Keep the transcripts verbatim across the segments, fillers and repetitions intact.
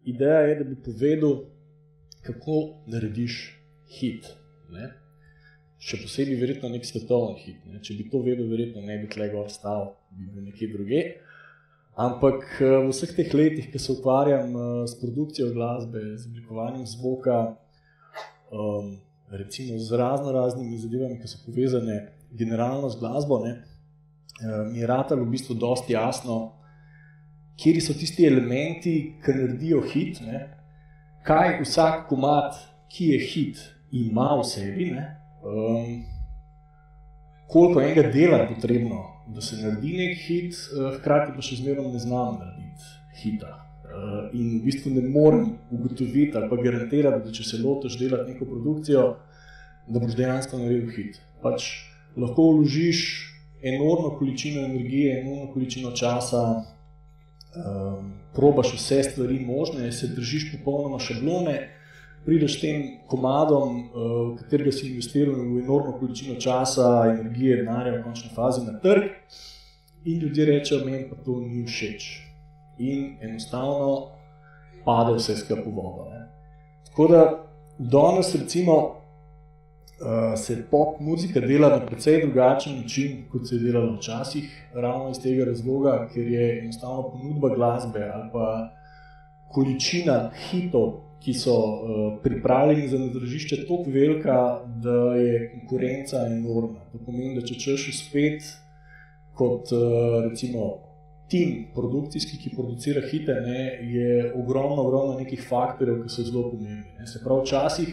ideja je, da bi povedal, kako narediš hit. Ne? Še posebej verjetno nek svetovni hit. Ne? Če bi to vedel, verjetno ne bi tle gor stal, bi bil nekje druge. Ampak v vseh teh letih, ki se ukvarjam s produkcijo glasbe, z oblikovanjem zvoka, um, recimo z razno raznimi zadevami, ki so povezane generalno z glasbo, ne, mi je ratalo v bistvu dosti jasno, kjeri so tisti elementi, ki naredijo hit, ne, kaj vsak komad, ki je hit, ima v sebi, ne, um, koliko enega dela je potrebno, da se naredi nek hit, hkrati pa še zmerno ne znam narediti hita. In v bistvu ne morem ugotoviti ali pa garantirati, da če se lotiš delati neko produkcijo, da boš dejansko naredil hit. Pač lahko vložiš enormno količino energije, enormno količino časa, um, probaš vse stvari možne, se držiš popolnoma šablone, prideš tem komadom, v katerega si investiral v enormno količino časa, energije, denarja v končni fazi na trg in ljudje rečejo, meni pa to ni všeč. In enostavno pade vse skupaj v vodo. Ne. Tako da danes recimo se pop muzika dela na precej drugačen način, kot se je delalo včasih, ravno iz tega razloga, ker je enostavno ponudba glasbe ali pa količina hitov, ki so uh, pripravljeni za nadražišče, toliko velika, da je konkurenca enormna. To pomeni, da če češ uspet kot uh, recimo tim produkcijski, ki producira hite, ne, je ogromno, ogromno nekih faktorjev, ki so zelo pomembni. Ne. Se pravi, včasih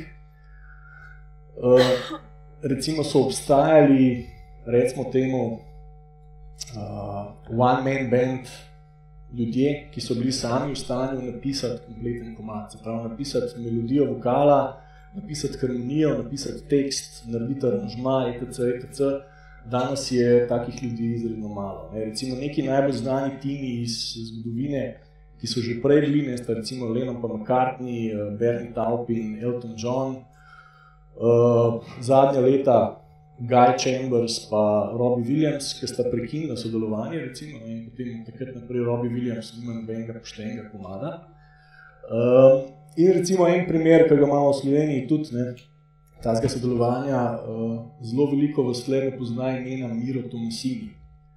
uh, recimo so obstajali, recimo temu, uh, one man band, ljudje, ki so bili sami v stanju napisati kompleten komad, se pravi napisati melodijo vokala, napisati harmonijo, napisati tekst, narediti aranžma, et cetera et cetera. Danes je takih ljudi izredno malo. Ne. Recimo neki najbolj znani timi iz zgodovine, ki so že prej bili, ne, sta recimo Lennon pa McCartney, Bernie Taupin, Elton John, uh, zadnja leta Guy Chambers pa Robbie Williams, ki sta prekinila sodelovanje, recimo, in potem takrat naprej Robbie Williams nima nobenega poštenega komada. Um, in recimo en primer, ki ga imamo v Sloveniji tudi, ne, tazga sodelovanja, uh, zelo veliko vas tle ne pozna imena Miro Tomasini.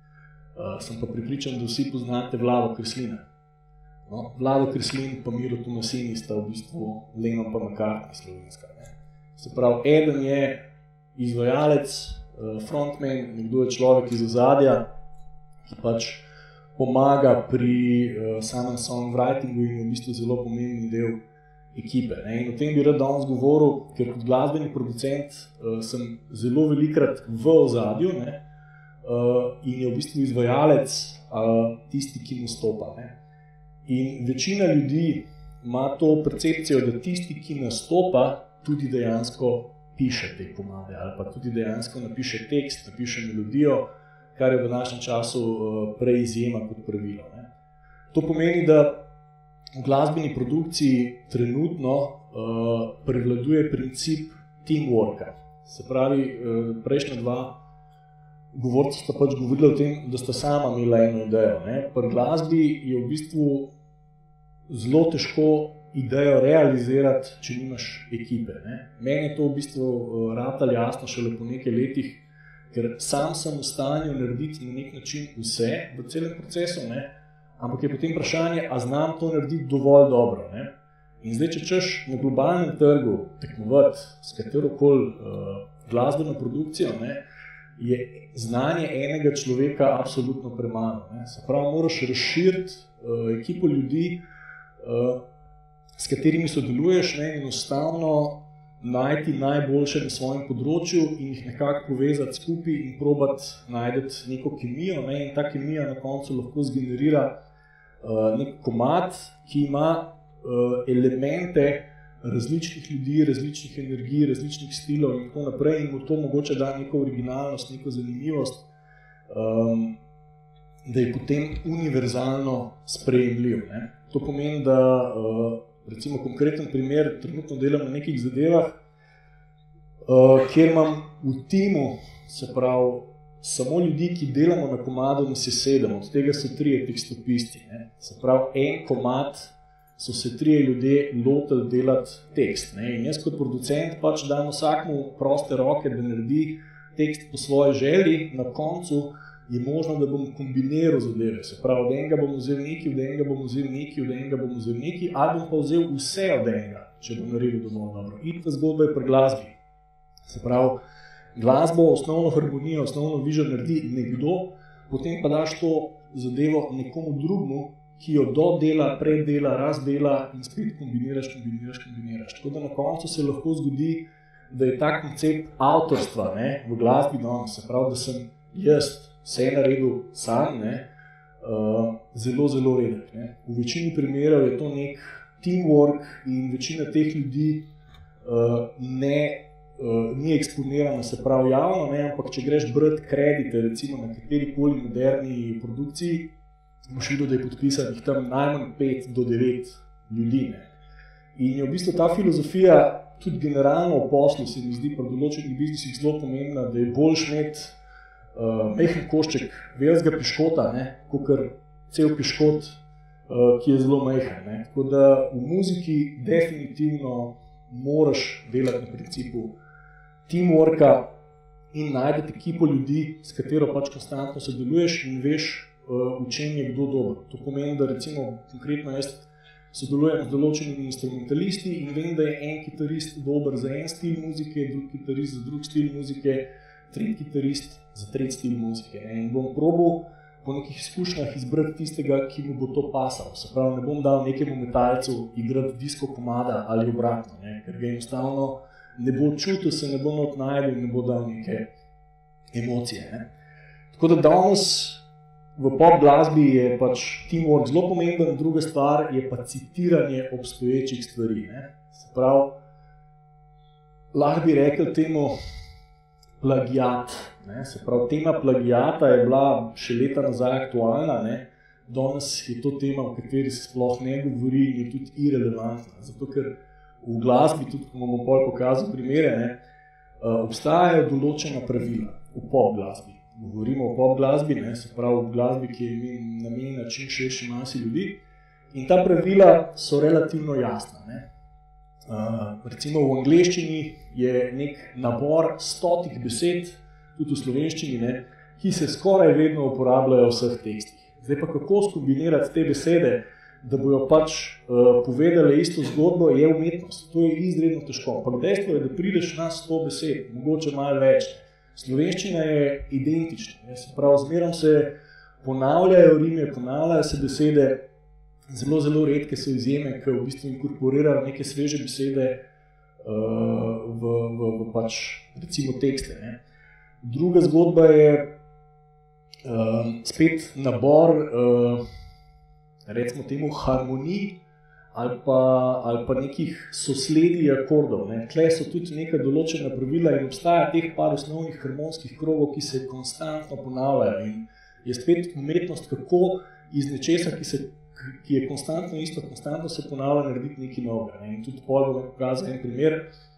Uh, sem pa pripričan, da vsi poznate Vlado Kreslina. No, Vlado Kreslin pa Miro Tomasini sta v bistvu Lennon pa McCartney slovenska. Ne. Se pravi, eden je izvajalec, frontman, nekdo je človek iz ozadja, ki pač pomaga pri uh, samem songwritingu in je v bistvu zelo pomemben del ekipe. Ne. In o tem bi rad danes govoril, ker kot glasbeni producent uh, sem zelo velikrat v ozadju, ne, uh, in je v bistvu izvajalec uh, tisti, ki nastopa. Ne. In večina ljudi ima to percepcijo, da tisti, ki nastopa, tudi dejansko piše te komade ali pa tudi dejansko napiše tekst, napiše melodijo, kar je v današnjem času prej izjema kot pravilo. Ne. To pomeni, da v glasbeni produkciji trenutno uh, prevladuje princip teamworka. Se pravi, uh, prejšnja dva govorca sta pač govorila o tem, da sta sama imela eno idejo. Ne. Pri glasbi je v bistvu zelo težko idejo realizirati, če nimaš ekipe. Ne. Meni je to v bistvu ratalo jasno šele po nekaj letih, ker sam sem v stanju narediti na nek način vse v celem procesu, ne, ampak je potem vprašanje, a znam to narediti dovolj dobro. Ne. In zdaj, če češ na globalnem trgu tekmovati s katerokoli uh, glasbeno produkcijo, ne, je znanje enega človeka absolutno premalo. Ne. Se pravi, moraš razširiti uh, ekipo ljudi, uh, s katerimi sodeluješ, ne, in enostavno najti najboljše na svojem področju in jih nekako povezati skupaj in probati najdeti neko kemijo, ne, in ta kemija na koncu lahko zgenerira uh, nek komad, ki ima uh, elemente različnih ljudi, različnih energij, različnih stilov in tako naprej in mu to mogoče da neko originalnost, neko zanimivost, um, da je potem univerzalno sprejemljiv. Ne. To pomeni, da uh, recimo konkreten primer, trenutno delam na nekih zadevah, uh, kjer imam v timu, se pravi, samo ljudi, ki delamo na komadu, nas je sedem, od tega so trije tekstopisti. Ne. Se pravi, en komad so se trije ljudje lotili delati tekst. Ne? In jaz kot producent pač dam vsakmu proste roke, da naredi tekst po svoji želji, na koncu je možno, da bom kombiniral zadeve. Se pravi, od enega bom vzel nekaj, od enega bom vzel nekaj, od enega bom vzel nekaj, ali bom pa vzel vse od enega, če bom naredil dovolj dobro. In ta zgodba je pri glasbi. Se pravi, glasbo, osnovno harmonijo, osnovno vižo naredi nekdo, potem pa daš to zadevo nekomu drugmu, ki jo dodela, predela, razdela in spet kombiniraš, kombiniraš, kombiniraš. Tako da na koncu se lahko zgodi, da je ta koncept avtorstva, ne, v glasbi danes, se pravi, da sem jaz vse naredil sam, ne, uh, zelo, zelo redek. Ne. V večini primerov je to nek teamwork in večina teh ljudi uh, ne, uh, ni eksponirana, se pravi javno, ne, ampak če greš brati kredite, recimo na katerikoli moderni produkciji, boš videl, da je podpisanih tam najmanj pet do devet ljudi. Ne. In je v bistvu ta filozofija tudi generalno v poslu, se mi zdi pri določenih biznisih zelo pomembna, da je boljš imeti Uh, mehen košček velikega piškota, kakor cel piškot, uh, ki je zelo mehen. Ne. Tako da v muziki definitivno moraš delati na principu teamworka in najdeti ekipo ljudi, s katero pač konstantno sodeluješ in veš, uh, v čem je kdo dober. To pomeni, da recimo konkretno jaz sodelujem z določenimi instrumentalisti in vem, da je en kitarist dober za en stil muzike, drug kitarist za drug stil muzike, tretji kitarist za tretji stil muzike. Ne. In bom probal po nekih izkušnjah izbrati tistega, ki mu bo to pasal. Se pravi, ne bom dal nekemu metalcu igrati disko komada ali obratno, ne, ker ga enostavno ne bo čutil, se ne bo not najdel in ne bo dal neke emocije. Ne. Tako da danes v pop glasbi je pač teamwork zelo pomemben, druga stvar je pa citiranje obstoječih stvari. Ne. Se pravi, lahko bi rekel temu plagiat. Ne. Se pravi, tema plagiata je bila še leta nazaj aktualna, ne. Danes je to tema, o kateri se sploh ne govori in je tudi irelevantna. Zato, ker v glasbi, tudi ko bomo pol pokazal primere, ne, obstajajo določena pravila v pop glasbi. Govorimo o pop glasbi, ne, se pravi v glasbi, ki je namenjena čim širši masi ljudi. In ta pravila so relativno jasna. Ne. Uh, recimo v angleščini je nek nabor stotih besed, tudi v slovenščini, ne, ki se skoraj vedno uporabljajo v vseh tekstih. Zdaj pa kako skombinirati te besede, da bojo pač uh, povedale isto zgodbo, je umetnost. To je izredno težko. Ampak dejstvo je, da prideš na sto besed, mogoče malo več. Slovenščina je identična. Ne, se pravi, zmerom se ponavljajo rime, ponavljajo se besede. Zelo, zelo redke so izjeme, ki v bistvu inkorporirajo neke sveže besede uh, v, v, v pač, recimo, tekste. Ne. Druga zgodba je uh, spet nabor, uh, recimo temu, harmonij ali pa, ali pa nekih sosledij akordov. Ne. Tle so tudi neka določena pravila in obstaja teh par osnovnih harmonskih krogov, ki se konstantno ponavljajo. In je spet umetnost, kako iz nečesa, ki se ki je konstantno isto, konstantno se ponavlja, narediti nekaj novega. Ne. In tudi pol bom pokazal en primer,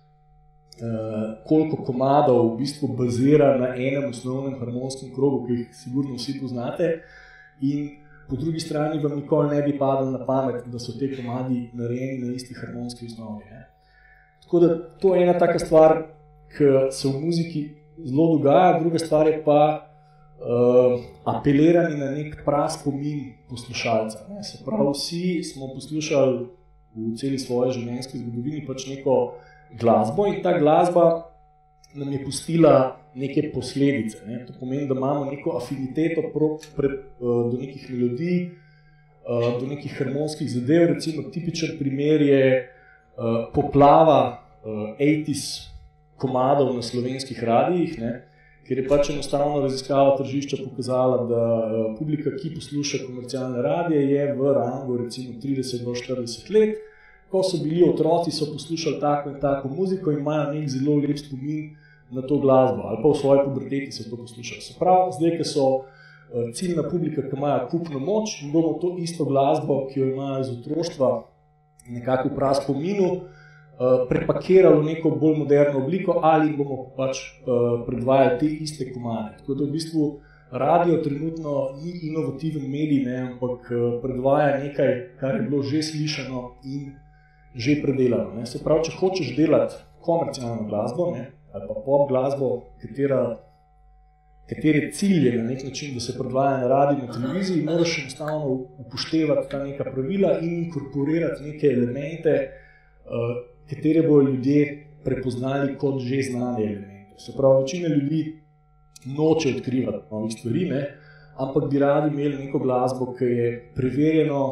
uh, koliko komadov v bistvu bazira na enem osnovnem harmonskem krogu, ki jih sigurno vsi poznate, in po drugi strani vam nikoli ne bi padlo na pamet, da so te komadi narejeni na isti harmonski osnovi. Ne. Tako da to je ena taka stvar, ki se v muziki zelo dogaja, druga stvar je pa Uh, apelirani na nek prav spomin poslušalca. Ne. Se pravi, vsi smo poslušali v celi svoji življenjski zgodovini pač neko glasbo in ta glasba nam je pustila neke posledice. Ne. To pomeni, da imamo neko afiniteto pro, pre, uh, do nekih melodij, uh, do nekih harmonskih zadev. Recimo tipičen primer je uh, poplava uh, osemdesetih komadov na slovenskih radijih, ne. Ker je pač enostavno raziskava tržišča pokazala, da publika, ki posluša komercialne radije, je v rangu recimo trideset do štirideset let. Ko so bili otroci, so poslušali tako in tako muziko in imajo nek zelo lep spomin na to glasbo, ali pa v svoji puberteti so to poslušali. Se pravi, zdaj, ki so ciljna publika, ki imajo kupno moč, in bomo to isto glasbo, ki jo imajo iz otroštva, nekako v prav spominu, prepakirali v neko bolj moderno obliko ali bomo pač uh, predvajali te iste komade. Tako da v bistvu radio trenutno ni inovativen medij, ne, ampak predvaja nekaj, kar je bilo že slišano in že predelano. Ne. Se pravi, če hočeš delati komercialno glasbo, ne, ali pa pop glasbo, katera, kateri cilj je na nek način, da se predvaja na radiju, na televiziji, moraš enostavno upoštevati ta neka pravila in inkorporirati neke elemente, uh, katere bojo ljudje prepoznali kot že znane elemente. Se pravi, večina ljudi noče odkrivati novih stvari, ne, ampak bi radi imeli neko glasbo, ki je preverjeno,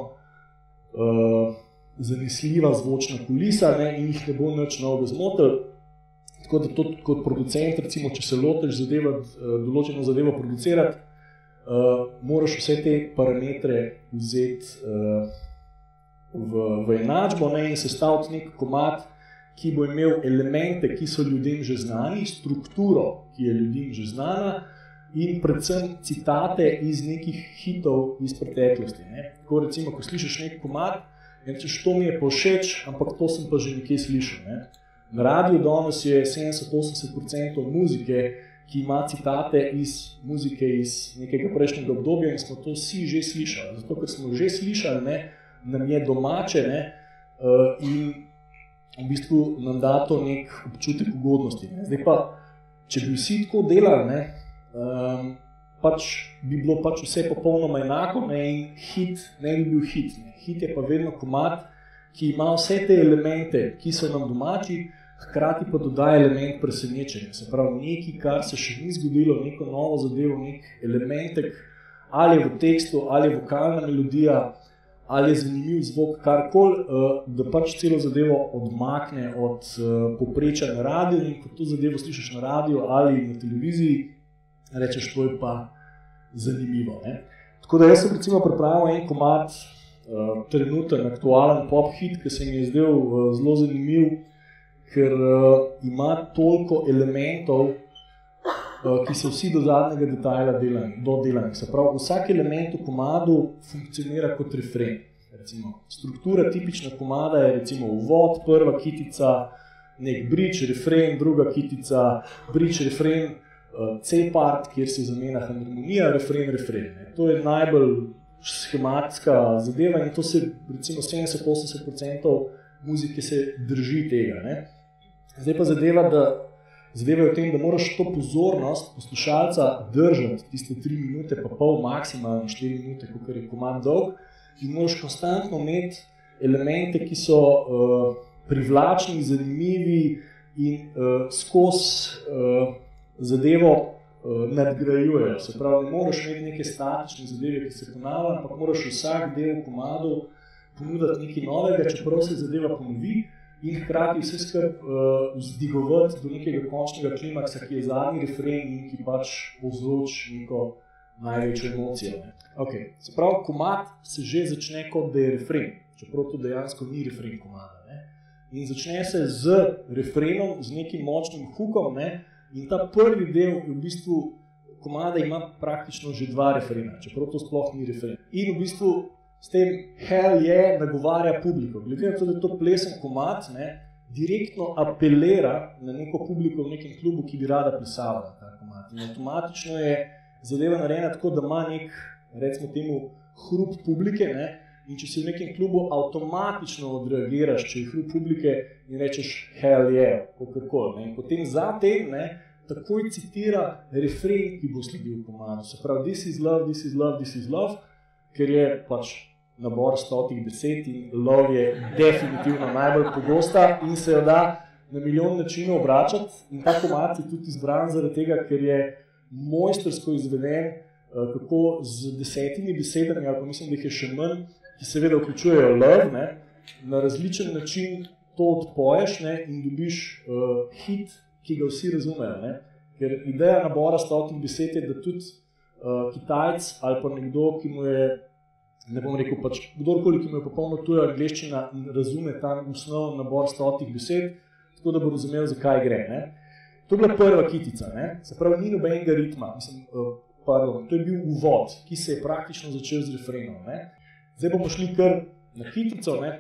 uh, zanesljiva zvočna kulisa, ne, in jih ne bo nič novega zmotil. Tako da to kot producent, recimo, če se lotiš zadeva, določeno zadevo producirati, uh, moraš vse te parametre vzeti uh, v, v enačbo, ne, in sestaviti nek komad, ki bo imel elemente, ki so ljudem že znani, strukturo, ki je ljudem že znana in predvsem citate iz nekih hitov iz preteklosti. Ne. Tako recimo, ko slišiš nek komad, in rečeš, to mi je pa všeč, ampak to sem pa že nekje slišal. Ne. Na radiju danes je sedemdeset do osemdeset procentov muzike, ki ima citate iz muzike iz nekega prejšnjega obdobja in smo to vsi že slišali. Zato, ker smo že slišali, ne, nam je domače, ne, uh, in v bistvu nam da to nek občutek ugodnosti. Ne. Zdaj pa, če bi vsi tako delali, ne, um, pač bi bilo pač vse popolnoma enako, ne, in hit ne bi bil hit. Ne. Hit je pa vedno komad, ki ima vse te elemente, ki so nam domači, hkrati pa dodaja element presenečenja. Se pravi, nekaj, kar se še ni zgodilo, neko novo zadevo, nek elementek, ali je v tekstu, ali je vokalna melodija, ali je zanimiv zvok, karkoli, da pač celo zadevo odmakne od povprečja na radiju in ko to zadevo slišiš na radiju ali na televiziji, rečeš, to je pa zanimivo. Ne? Tako da jaz sem recimo pripravil en komad, trenuten, aktualen pop hit, ki se mi je zdel zelo zanimiv, ker ima toliko elementov, ki so vsi do zadnjega detajla dodelani. Se pravi, vsak element v komadu funkcionira kot refren. Recimo, struktura tipična komada je recimo uvod, prva kitica, nek bridge, refren, druga kitica, bridge, refren, C-part, kjer se zamenja harmonija, refren, refren. Ne. To je najbolj schematska zadeva in to se recimo sedemdeset do osemdeset procentov muzike se drži tega. Ne. Zdaj pa zadeva, da Zadeva je v tem, da moraš to pozornost poslušalca držati tiste tri minute, pa pol, maksimalno štiri minute, kakor je komad dolg, in moraš konstantno imeti elemente, ki so uh, privlačni, zanimivi in uh, skozi uh, zadevo uh, nadgrajujejo. Se pravi, ne moraš imeti neke statične zadeve, ki se ponavljajo, ampak moraš vsak del komadu ponuditi nekaj novega, čeprav se zadeva ponovi, in hkrati vse skrb uh, vzdigovati do nekega končnega klimaksa, ki je zadnji refren in ki pač povzroči neko največjo emocijo. Ne. Okay. Se pravi, komad se že začne kot da je refren, čeprav to dejansko ni refren komada. Ne. In začne se z refrenom, z nekim močnim hookom, ne, in ta prvi del v bistvu komada ima praktično že dva refrena, čeprav to sploh ni refren. In v bistvu s tem hell je nagovarja publiko. Glede na to, da je to plesen komad, ne, direktno apelira na neko publiko v nekem klubu, ki bi rada plesala ta komad. In avtomatično je zadeva narejena tako, da ima nek, recimo temu, hrup publike, ne, in če si v nekem klubu, avtomatično odreagiraš, če je hrup publike in rečeš hell je, kakorkoli. In potem zatem, ne, takoj citira refren, ki bo sledil komadu. Se pravi, this is love, this is love, this is love, ker je pač nabor stotih besed in love je definitivno najbolj pogosta in se jo da na milijon načinov obračati in ta komad je tudi izbran zaradi tega, ker je mojstrsko izveden, kako z desetimi besedami, ali pa mislim, da jih je še manj, ki seveda vključujejo love, ne, na različen način to odpoješ, ne, in dobiš uh, hit, ki ga vsi razumejo. Ne. Ker ideja nabora stotih besed je, da tudi uh, Kitajc ali pa nekdo, ki mu je, ne bom rekel, pač kdorkoli, ki mu je popolno tuja angleščina in razume ta osnovni nabor stotih besed, tako da bo razumel, zakaj gre. Ne. To je bila prva kitica, ne. Se pravi, ni nobenega ritma, mislim, uh, pardon, to je bil uvod, ki se je praktično začel z refrenom. Ne. Zdaj bomo šli kar na kitico, ne.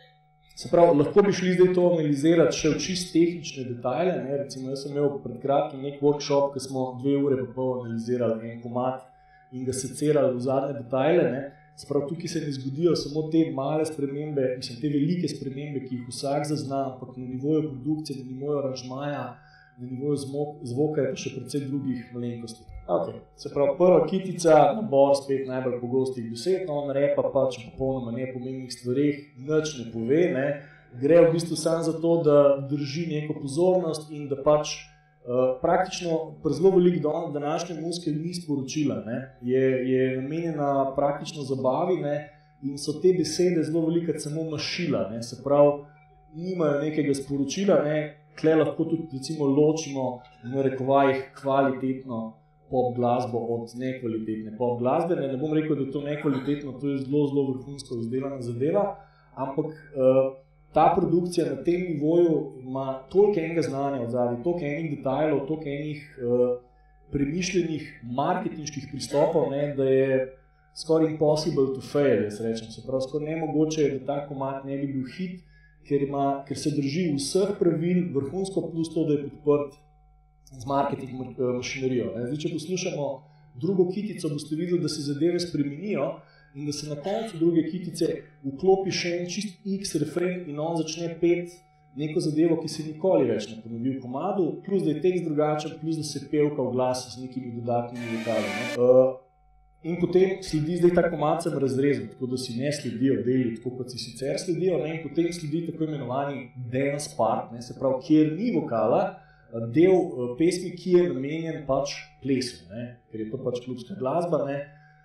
Se pravi, lahko bi šli zdaj to analizirati še v čist tehnične detajle, ne. Recimo, jaz sem imel pred kratkim nek workshop, ki smo dve ure pa pol analizirali en komad, in ga secirali v zadnje detajle. Ne. Sprav tukaj se ne zgodijo samo te male spremembe, mislim, te velike spremembe, ki jih vsak zazna, ampak na nivoju produkcije, na nivoju aranžmaja, na nivoju zvoka je pa še precej drugih malenkosti. Okay. Se pravi, prva kitica, nabor spet najbolj pogostih besed, on repa pač o popolnoma nepomembnih stvareh, nič ne pove, ne. Gre v bistvu samo za to, da drži neko pozornost in da pač uh, praktično zelo veliko današnje muzike ni sporočila, ne. Je, je namenjena praktično zabavi, ne, in so te besede zelo velikrat samo mašila, ne. Se pravi, nimajo nekega sporočila, ne. Tle lahko tudi recimo ločimo v narekovajih kvalitetno pop glasbo od nekvalitetne pop glasbe. Ne, ne bom rekel, da je to nekvalitetno, to je zelo, zelo vrhunsko izdelana zadeva, ampak uh, ta produkcija na tem nivoju ima toliko enega znanja od zadaj, toliko enih detajlov, toliko enih uh, premišljenih marketinških pristopov, ne, da je skoraj impossible to fail, jaz rečem. Se pravi, skoraj nemogoče je, da ta komad ne bi bil hit, ker, ima, ker se drži vseh pravil, vrhunsko plus to, da je podprt z marketing mašinerijo. Zdaj, če poslušamo drugo kitico, boste videli, da se zadeve spremenijo in da se na koncu druge kitice vklopi še en čist X refren in on začne pet neko zadevo, ki se nikoli več ne ponovi v komadu, plus da je tekst drugačen, plus da se pevka v glas z nekimi dodatnimi vokali. Uh, in potem sledi zdaj ta komad sem razrezal, tako da si ne sledijo deli, tako kot si sicer sledijo, ne? In potem sledi tako imenovani dance part, ne? Se pravi, kjer ni vokala, del uh, pesmi, ki je namenjen pač plesu, ne? Ker je to pač klubska glasba. Ne?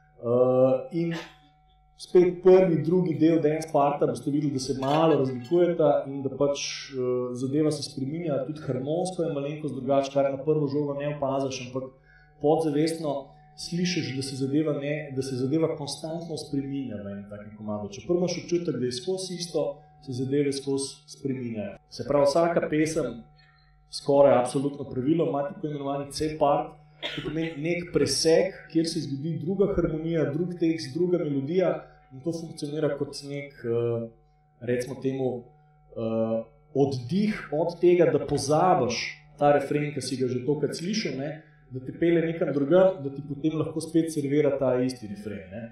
Uh, in spet prvi, drugi del dance parta boste videli, da se malo razlikujeta in da pač uh, zadeva se spreminja, tudi harmonsko je malenkost drugače, kar na prvo žogo ne opaziš, ampak podzavestno slišiš, da se zadeva, ne, da se zadeva konstantno spreminja v enem takem komadu. Čeprav imaš občutek, da je skozi isto, se zadeve skozi spreminjajo. Se pravi, vsaka pesem skoraj absolutno pravilo, ima tako imenovani C-part, to pomeni nek presek, kjer se zgodi druga harmonija, drug tekst, druga melodija in to funkcionira kot nek, recimo temu, oddih od tega, da pozabiš ta refren, ki si ga že tokrat slišal, ne, da te pele nekam drugam, da ti potem lahko spet servira ta isti refren. Ne.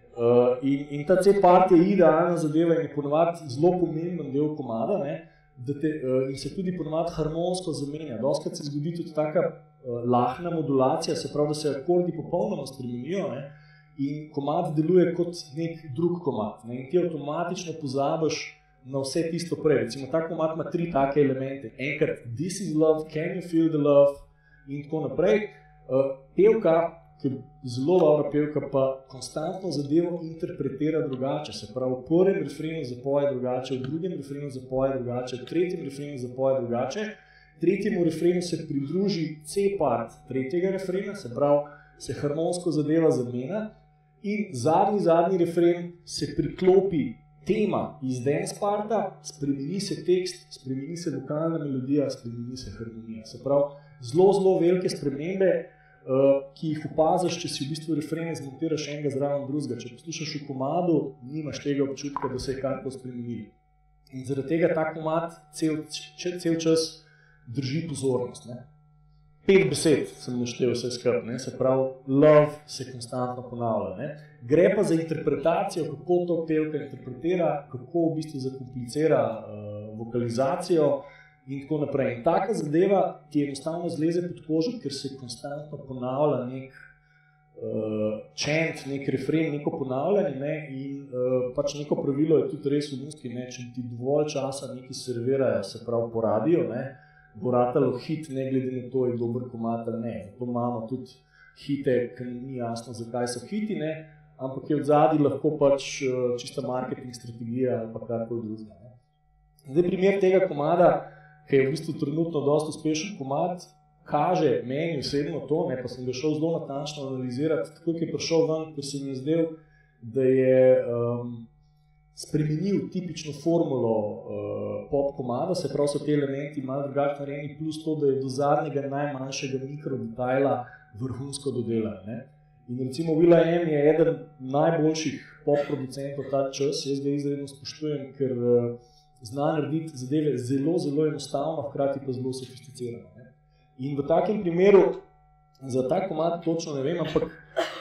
In, in ta C-part je idealna zadeva in je ponovadi zelo pomemben del komada, ne, da te, uh, in se tudi ponovadi harmonsko zamenja. Dostikrat se zgodi tudi taka uh, lahna modulacija, se pravi, da se akordi popolnoma spremenijo, ne, in komad deluje kot nek drug komad. Ne, in ti avtomatično pozabiš na vse tisto prej. Recimo, ta komad ima tri take elemente. Enkrat, this is love, can you feel the love, in tako naprej. Uh, pevka, ker zelo dobra pevka, pa konstantno zadevo interpretira drugače. Se pravi, v prvem refrenu zapoje drugače, v drugem refrenu zapoje drugače, v tretjem refrenu zapoje drugače. Tretjemu refrenu se pridruži C-part tretjega refrena, se pravi, se harmonsko zadeva zamenja in zadnji, zadnji refren se priklopi tema iz dance parta, spremeni se tekst, spremeni se vokalna melodija, spremeni se harmonija. Se pravi, zelo, zelo velike spremembe, Uh, ki jih opaziš, če si v bistvu refrene zmontiraš enega zraven drugega. Če poslušaš v komadu, nimaš tega občutka, da se je karkoli spremenili. In zaradi tega ta komad cel, cel čas drži pozornost. Ne. Pet besed sem naštel vse skupaj, ne. Se pravi, love se konstantno ponavlja. Ne. Gre pa za interpretacijo, kako to pevka interpretira, kako v bistvu zakomplicira uh, vokalizacijo, in tako naprej. In taka zadeva ti enostavno zleze pod kožo, ker se konstantno ponavlja nek uh, chant, nek refren, neko ponavljanje, ne? In uh, pač neko pravilo je tudi res v muziki, ne? Če ti dovolj časa neki servirajo, se pravi po radiju, ne? Bo ratalo hit, ne glede na to, je dober komad ali ne. Zato imamo tudi hite, ki ni jasno, zakaj so hiti, ne? Ampak je od zadaj lahko pač uh, čista marketing strategija ali pa karkoli drugega. Ne? Zdaj primer tega komada, ki je v bistvu trenutno dosti uspešen komad, kaže meni osebno to, ne, pa sem ga šel zelo natančno analizirati, tako ki je prišel ven, ker se mi je zdel, da je um, spremenil tipično formulo uh, pop komada, se pravi so te elementi malo drugače narejeni, plus to, da je do zadnjega najmanjšega mikrodetajla vrhunsko dodelan. Ne. In recimo will.i.am je eden najboljših pop producentov ta čas, jaz ga izredno spoštujem, ker uh, zna narediti zadeve zelo, zelo enostavno, hkrati pa zelo sofisticirano. Ne? In v takem primeru, za ta komad točno ne vem, ampak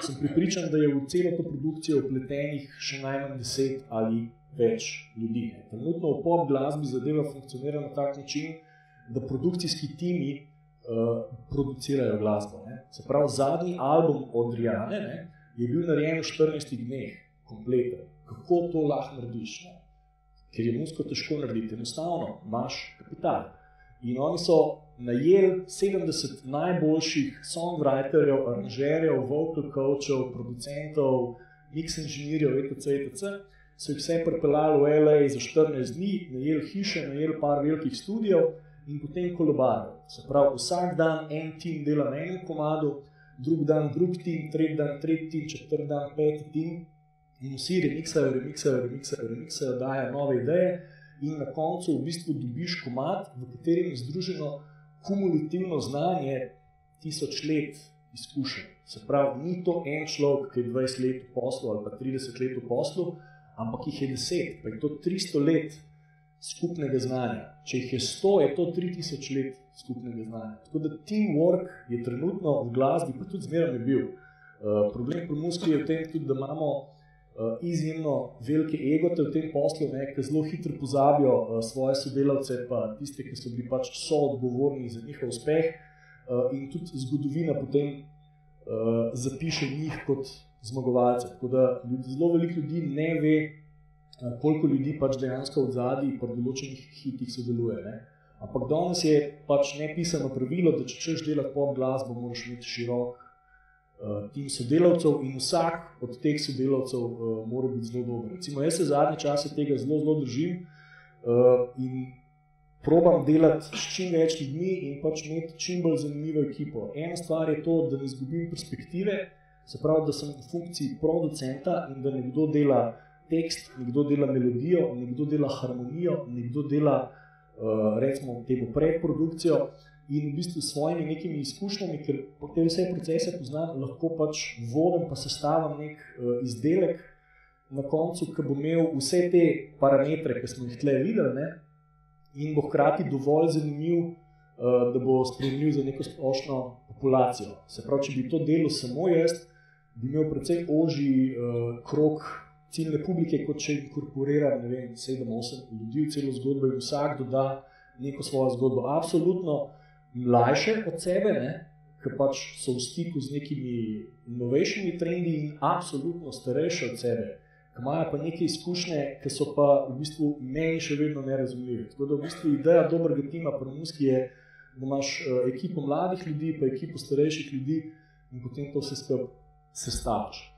sem prepričan, da je v celo to produkcijo vpletenih še najmanj deset ali več ljudi. Trenutno v pop glasbi zadeva funkcionira na tak način, da produkcijski timi uh, producirajo glasbo. Ne. Se pravi, zadnji album od Rihanne ne, je bil narejen v štirinajstih dneh, kompleten. Kako to lahko narediš? Ne? Ker je muziko težko narediti. Enostavno, imaš kapital. In oni so najeli sedemdeset najboljših songwriterjev, aranžerjev, vocal coachov, producentov, mix inženirjev, et cetera, et cetera. So jih vse pripeljali v L A za štirinajst dni, najeli hiše, najeli par velikih studijev in potem kolabarili. Se pravi, vsak dan en tim dela na enem komadu, drug dan drug tim, tretji dan tretji tim, četrti dan peti tim in vsi remiksajo, remiksajo, remiksajo, remiksajo, dajo nove ideje in na koncu v bistvu dobiš komad, v katerem je združeno kumulativno znanje tisoč let izkušenj. Se pravi, ni to en človek, ki je dvajset let v poslu ali pa trideset let v poslu, ampak jih je deset, pa je to tristo let skupnega znanja. Če jih je sto, je to tri tisoč let skupnega znanja. Tako da teamwork je trenutno v glasbi, pa tudi zmeraj je bil. Uh, problem pri muziki je v tem tudi, da imamo uh, izjemno velike egote v tem poslu, ne, ki zelo hitro pozabijo uh, svoje sodelavce, pa tiste, ki so bili pač soodgovorni za njihov uspeh uh, in tudi zgodovina potem uh, zapiše njih kot zmagovalce. Tako da ljudi, zelo veliko ljudi ne ve, uh, koliko ljudi pač dejansko v zadnji pri določenih hitih sodeluje. Ne. Ampak danes je pač nepisano pravilo, da če češ delati pop glasbo, moraš imeti širok uh, tim sodelavcev in vsak od teh sodelavcev uh, mora biti zelo dober. Recimo, jaz se zadnje čase tega zelo, zelo držim uh, in probam delati s čim več ljudmi in pač imeti čim bolj zanimivo ekipo. Ena stvar je to, da ne izgubim perspektive, se pravi, da sem v funkciji producenta in da nekdo dela tekst, nekdo dela melodijo, nekdo dela harmonijo, nekdo dela Uh, recimo temu predprodukcijo in v bistvu s svojimi nekimi izkušnjami, ker po te vse procese poznam, lahko pač vodim pa sestavim nek uh, izdelek na koncu, ki bo imel vse te parametre, ki smo jih tle videli, ne, in bo hkrati dovolj zanimiv, uh, da bo sprejemljiv za neko splošno populacijo. Se pravi, če bi to delal samo jaz, bi imel precej ožji uh, krog ciljne publike, kot če inkorporira, ne vem, sedem osem ljudi v celo zgodbo in vsak doda neko svojo zgodbo. Absolutno mlajše od sebe, ne, ki pač so v stiku z nekimi novejšimi trendi in absolutno starejše od sebe, ki imajo pa neke izkušnje, ki so pa v bistvu meni še vedno nerazumljive. Tako da v bistvu ideja dobrega tima pri muziki je, da imaš ekipo mladih ljudi, pa ekipo starejših ljudi in potem to vse skupaj sestaviš.